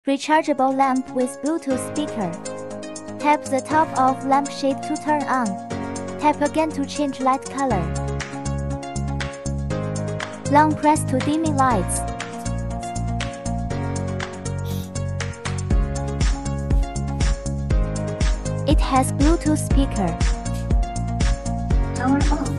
Rechargeable lamp with Bluetooth speaker. Tap the top of lamp shade to turn on. Tap again to change light color. Long press to dimming lights. It has Bluetooth speaker. Power on.